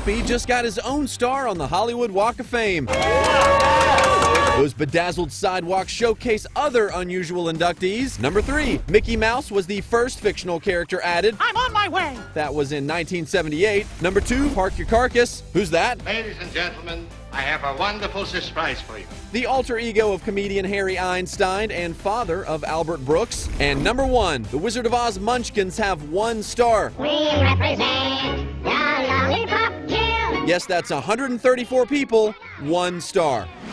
Snoopy just got his own star on the Hollywood Walk of Fame. Those bedazzled sidewalks showcase other unusual inductees. Number 3, Mickey Mouse was the first fictional character added. I'm on my way. That was in 1978. Number 2, Park Your Carcass. Who's that? Ladies and gentlemen, I have a wonderful surprise for you. The alter ego of comedian Harry Einstein and father of Albert Brooks. And number 1, the Wizard of Oz Munchkins have 1 star. We represent the Lollipop Guild. Yes, that's 134 people, 1 star.